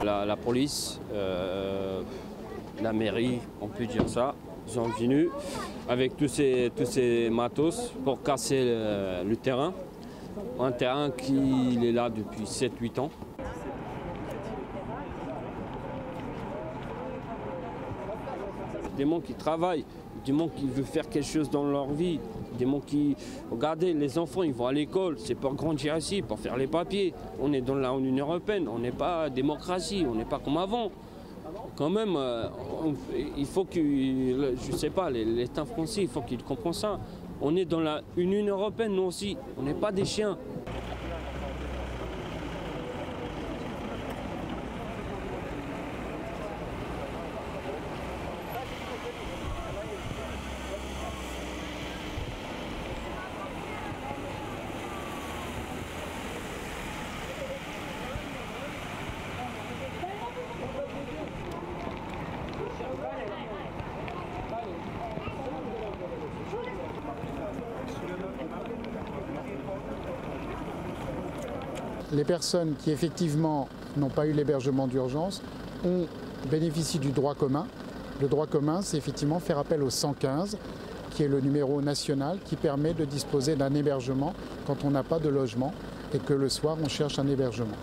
La police, la mairie, on peut dire ça, ils sont venus avec tous ces matos pour casser le terrain. Un terrain qui est là depuis 7-8 ans. Des gens qui travaillent, des gens qui veulent faire quelque chose dans leur vie, des gens qui... Regardez, les enfants, ils vont à l'école, c'est pour grandir ici, pour faire les papiers. On est dans l'Union européenne, on n'est pas démocratie, on n'est pas comme avant. Quand même, il faut que, je ne sais pas, l'État français, il faut qu'il comprenne ça. On est dans l'Union européenne, nous aussi, on n'est pas des chiens. Les personnes qui effectivement n'ont pas eu l'hébergement d'urgence bénéficient du droit commun. Le droit commun, c'est effectivement faire appel au 115, qui est le numéro national qui permet de disposer d'un hébergement quand on n'a pas de logement et que le soir on cherche un hébergement.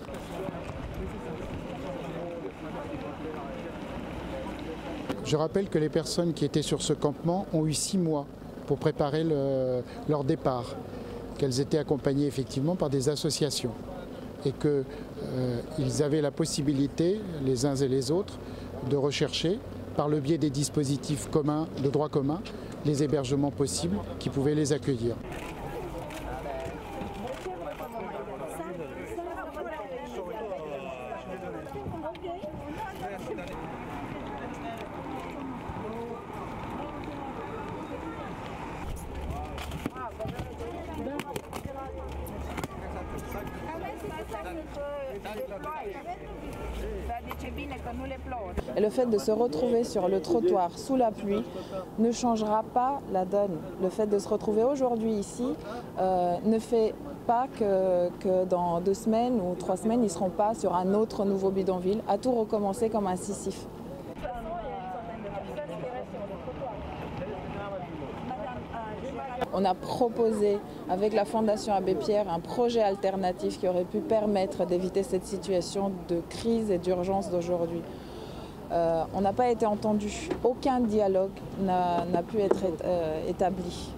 Je rappelle que les personnes qui étaient sur ce campement ont eu 6 mois pour préparer leur départ, qu'elles étaient accompagnées effectivement par des associations et qu'ils avaient la possibilité, les uns et les autres, de rechercher, par le biais des dispositifs communs, de droit commun, les hébergements possibles qui pouvaient les accueillir. Et le fait de se retrouver sur le trottoir sous la pluie ne changera pas la donne. Le fait de se retrouver aujourd'hui ici ne fait pas que dans 2 semaines ou 3 semaines, ils ne seront pas sur un autre nouveau bidonville, à tout recommencer comme un Sisyphe. On a proposé avec la Fondation Abbé Pierre un projet alternatif qui aurait pu permettre d'éviter cette situation de crise et d'urgence d'aujourd'hui. On n'a pas été entendu. Aucun dialogue n'a pu être établi.